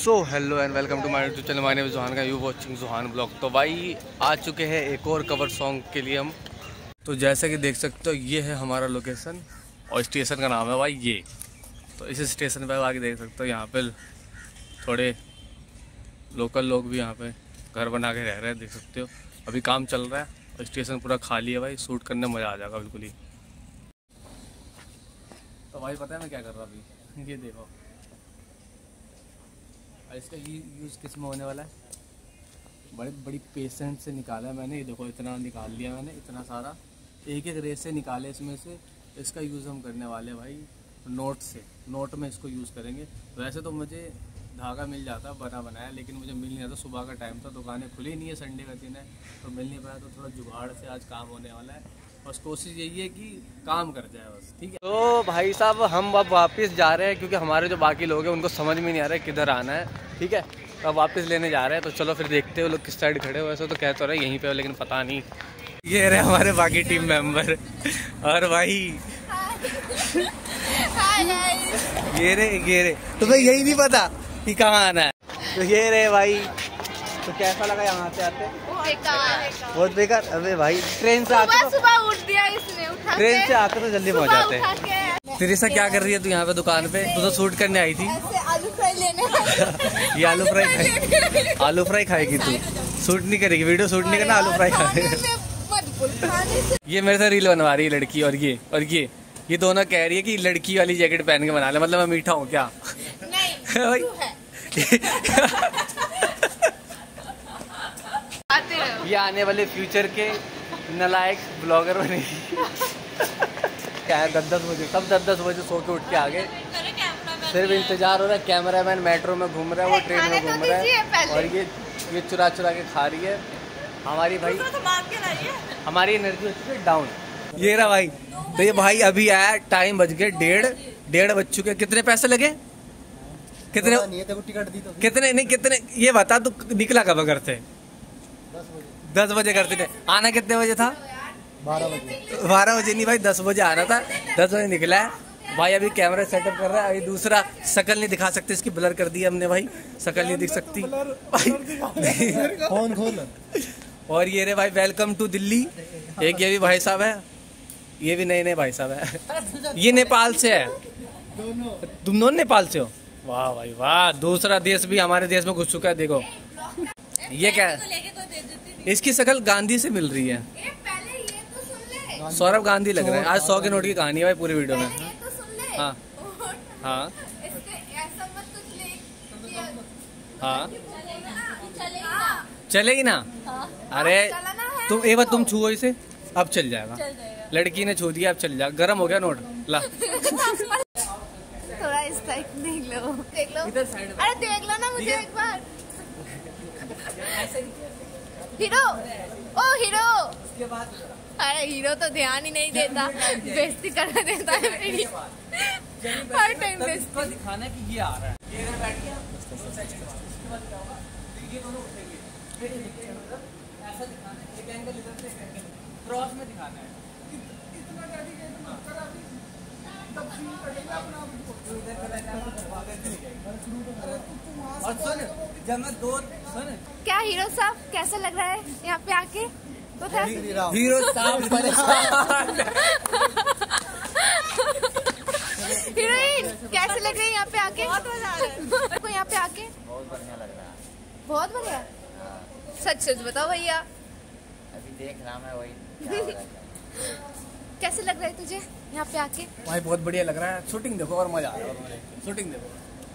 So hello and welcome to my YouTube channel. My name is Johan का, you watching Johan blog. तो भाई आ चुके हैं एक और कवर सॉन्ग के लिए हम। तो जैसा कि देख सकते हो ये है हमारा लोकेशन और स्टेशन का नाम है भाई ये। तो इस स्टेशन पर आके देख सकते हो यहाँ पे थोड़े लोकल लोग भी यहाँ पे घर बना के रह रहे हैं, देख सकते हो। अभी काम चल रहा है और स्टेशन पूरा खाली है भाई, शूट करने में मज़ा आ जाएगा बिल्कुल ही। तो भाई पता है मैं क्या कर रहा अभी, ये देखो इसका यूज़ किस में होने वाला है। बड़ी पेशेंट से निकाला है मैंने, ये देखो इतना निकाल लिया मैंने, इतना सारा एक एक रेस से निकाले इसमें से। इसका यूज़ हम करने वाले भाई नोट से, नोट में इसको यूज़ करेंगे। वैसे तो मुझे धागा मिल जाता बना बनाया, लेकिन मुझे मिल नहीं रहा था, सुबह का टाइम था, दुकानें खुली नहीं है, संडे का दिन है तो मिल नहीं पाया। तो थोड़ा जुगाड़ से आज काम होने वाला है, बस कोशिश यही है कि काम कर जाए बस, ठीक है। तो भाई साहब हम अब वापस जा रहे हैं क्योंकि हमारे जो बाकी लोग हैं उनको समझ में नहीं आ रहा है किधर आना है, ठीक है। तो अब वापस लेने जा रहे हैं, तो चलो फिर देखते हो लोग किस साइड खड़े हो। वैसे तो कह तो रहे यहीं पे हो, लेकिन पता नहीं। ये रहे हमारे बाकी टीम मेंबर और भाई ये रे तुम्हें यही नहीं पता कि कहाँ आना है। तो ये रहे भाई। तो कैसा लगा यहाँ से आते? बहुत बेकार। अबे भाई ट्रेन से आते सुबह उठ दिया इसने, ट्रेन से आते तो जल्दी पहुँच जाते। तिरिसा क्या कर रही है तू यहाँ पे दुकान पे? तू तो शूट करने आई थी। आलू फ्राई लेने ये आलू फ्राई खाएगी तू? शूट नहीं करेगी, वीडियो शूट नहीं करना, आलू फ्राई खाएगी। ये मेरे से रील बनवा रही है लड़की, और ये दोनों कह रही है कि लड़की वाली जैकेट पहन के बना ले। मतलब मैं मीठा हूँ क्या? नहीं ये आने वाले फ्यूचर के नालायक ब्लॉगर बनेगी। क्या है 10-10 बजे, सब 10-10 बजे सो के उठ के आ गए। सिर्फ इंतजार हो रहा है, कैमरामैन मेट्रो में घूम रहा है, वो ट्रेन में घूम रहा है, और ये चुरा के खा रही है हमारी भाई। हमारी एनर्जी हो चुकी है डाउन। ये रहा भाई। तो ये भाई अभी आया, टाइम बज गए 1:30 बज चुके। कितने पैसे लगे? कितने टिकट दी तो? कितने ये बता तू। निकला कब घर से? 10 बजे करते थे। आना कितने बजे था? 12 बजे नहीं भाई, 10 बजे आना था। 10 बजे निकला है भाई। अभी कैमरा सेटअप कर रहा है। अभी दूसरा शकल नहीं दिखा सकते, इसकी ब्लर कर दी हमने भाई, शकल नहीं दिख सकती। फोन खोल। और ये रे भाई वेलकम टू दिल्ली। एक ये भी भाई साहब है, ये भी नए भाई साहब है। ये नेपाल से है। तुम दोनों नेपाल से हो? वाह भाई वाह। दूसरा देश भी हमारे देश में घुस चुका है, देखो। ये क्या है? इसकी शक्ल गांधी से मिल रही है। सौरभ गांधी लग रहा है। आज 100 के नोट की कहानी है भाई पूरी वीडियो में। हाँ हाँ हाँ चलेगी ना? अरे तुम एक बार तुम छुओ इसे, अब चल जाएगा। लड़की ने छू दिया, अब चल जाएगा। गर्म हो गया नोट। ला थोड़ा इस साइड देख लो इधर साइड। अरे देख लो ना मुझे एक बार। हीरो, ओ हीरो। उसके बाद अरे हीरो तो ध्यान ही नहीं देता, बेइज्जती कर देता है मेरी हर टाइम। बेइज्जती दिखाना कि ये आ रहा है। ये इधर बैठ गया, ये दोनों उठेंगे, ऐसा दिखाना है। एक एंगल इधर से, एक एंगल क्रॉस में दिखाना है। इतना जल्दी तब सीन कटेगा अपना। और सुन, जब मैं सुन, क्या हीरो साहब कैसा लग रहा है यहाँ पे आके? तो हीरो साहब परेशान। हीरोइन कैसे लग रही है यहाँ पे आके? बहुत मजा आ रहा है आपको यहाँ पे आके? बहुत बढ़िया लग रहा है। बहुत बढ़िया। सच बताओ भैया। अभी देख रहा मैं वही। कैसे लग रहा है तुझे यहाँ पे आके? भाई बहुत बढ़िया लग रहा है। शूटिंग देखो और मजा आ रहा है। शूटिंग देखो,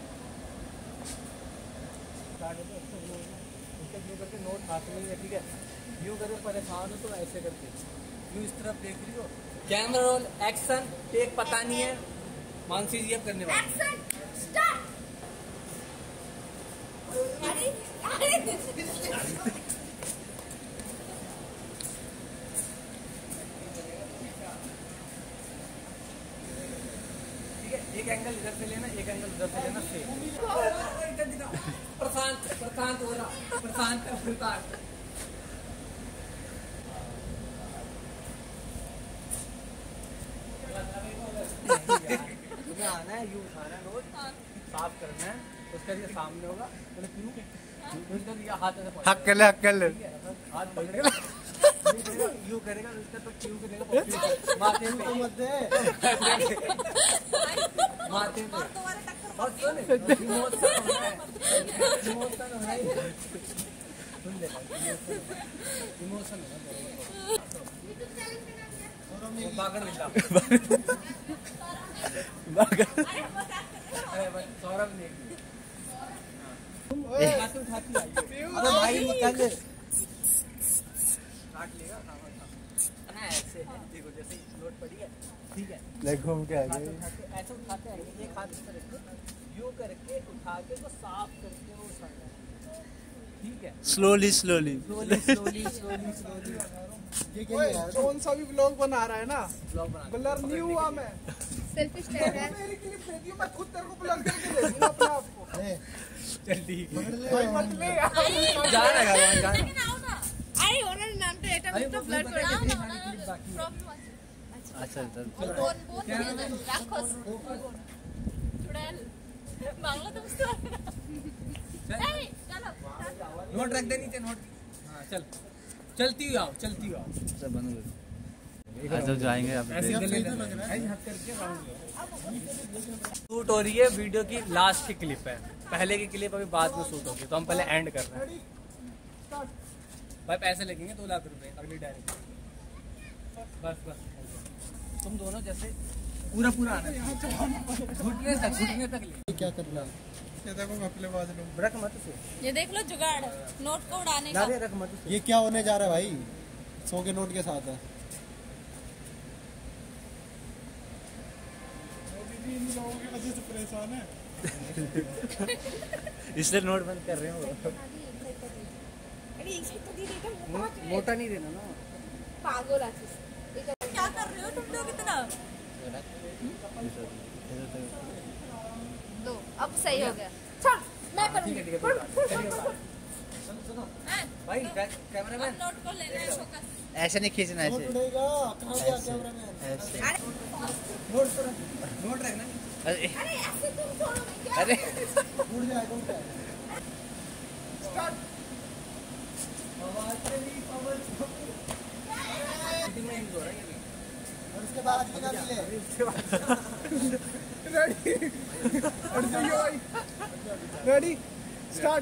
करके नोट हाथ में है, ठीक है। यूँ करके परेशान हो तो ऐसे करके यूँ इस तरफ देख रही हो। कैमरा रोल एक्शन टेक पता नहीं है। मानसी जी अब करने वाले। एक एंगल इधर से लेना, एक एंगल उधर से लेना, सेम। प्रशांत हो रहा, प्रशांत। आना है, यू उठाना है, रोज साफ करना है। उसका ये सामने होगा, बोले क्यों? ये हाथ ऐसे हक कर ले, हक कर ले। हाथ पकड़ेगा, यूं करेगा, उसका तो क्यों करेगा? माथे पे मत दे, माथे पे। और सुन, इमोशन हो रहा है, इमोशन हो रहा है। सुन ले, इमोशन है ना, बागड़ मिला। सौरभ ने अरे भाई निकाल ले, काट लेगा ऐसे है, देखो जैसे नोट पड़ी है, ठीक है, ले घूम के आ गए। ऐसे उठाते हैं, एक हाथ इस तरह से यूं करके उठा के तो साफ करके वो उठाना है, ठीक है, slowly slowly slowly slowly slowly slowly. ये क्या है यार? कौन सा भी व्लॉग बना रहा है ना, ब्लॉग बना ब्लर नहीं हुआ मैं। सेल्फिश लग रहा है। मेरी क्लिप भेजी, मैं खुद तेरे को ब्लर करके दे दूंगा अपने आप को। चल ठीक है, भाई मत ले यार। जा रहा है जा আরে ওনার নামটা এটা একটু ব্লার করে দাও না। अच्छा चल বোন বোন রাক্ষস চুড়াল বাংলা তো বুঝতে পারবে না। এই চলো नोट रख दे नीचे, नोट। हाँ चल, चलती हुई आओ, चलती हुई आओ, सब बंद कर। आज जब जाएंगे आप ऐसे गले लग रहा है, हाथ करके राउंड शूट हो रही है, वीडियो की लास्ट की क्लिप है, पहले की क्लिप अभी बाद में शूट होगी, तो हम पहले एंड कर रहे हैं। भाई पैसे लगेंगे 2 लाख रुपए अगली डायरेक्ट, बस बस तुम दोनों जैसे पूरा पूरा आना, घुटने तक ले। क्या करना? ये देखो मैं अपने बाज लूं। रख मत उसे, ये देख लो जुगाड़ नोट को उड़ाने का। रख मत उसे। ये क्या होने जा रहा है भाई? 100 के नोट के साथ है। इन लोगों की वजह से परेशान है। इसलिए नोट बंद कर रहे हो। अरे एक तो दे देता मोटा नहीं देना ना। पागल आছিস क्या कर रहे हो तुम लोग इतना? दो अब सही हो गया, चल मैं करूंगी। ठीक है सुनो भाई, कैमरामैन नोट को लेना है फोकस। ऐसे नहीं खींचना, नोट ऐसे उड़ेगा। कहाँ गया कैमरामैन? ऐसे। नोट रखना। अरे अरे ऐसे तुम छोड़ोगे क्या? अरे उड़ जाएगा, उड़ जाएगा। स्टार्ट। और उसके बाद बिना मिले। रेडी? और जाइए भाई। रेडी? स्टार्ट।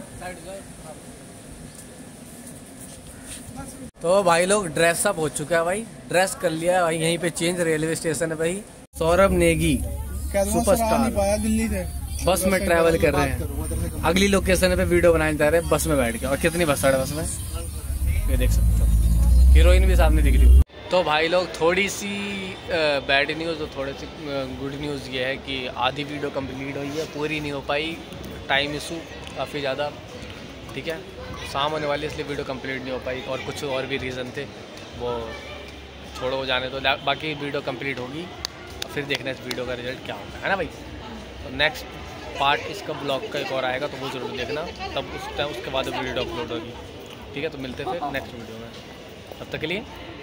तो भाई लोग ड्रेस अप हो चुका है भाई, ड्रेस कर लिया है भाई, यहीं पे चेंज रेलवे स्टेशन है भाई। सौरभ नेगी सुपरस्टार नहीं पाया दिल्ली से। बस में ट्रैवल कर रहे हैं, अगली लोकेशन पे वीडियो बनाने जा रहे हैं बस में बैठ के। और कितनी बस है बस में, ये देख सकते हो, हीरोइन भी सामने दिख रही। तो भाई लोग थोड़ी सी बैड न्यूज़ और थोड़ी सी गुड न्यूज़ ये है कि आधी वीडियो कंप्लीट हुई है, पूरी नहीं हो पाई, टाइम इशू काफ़ी ज़्यादा, ठीक है, शाम होने वाली इसलिए वीडियो कंप्लीट नहीं हो पाई, और कुछ और भी रीज़न थे, वो छोड़ो वो जाने तो, बाकी वीडियो कंप्लीट होगी, फिर देखना इस वीडियो का रिजल्ट क्या होता है ना भाई। तो नेक्स्ट पार्ट इसका ब्लॉग का एक और आएगा, तो वो ज़रूर देखना, तब उस टाइम उसके बाद वीडियो अपलोड होगी, ठीक है। तो मिलते फिर नेक्स्ट वीडियो में, तब तक के लिए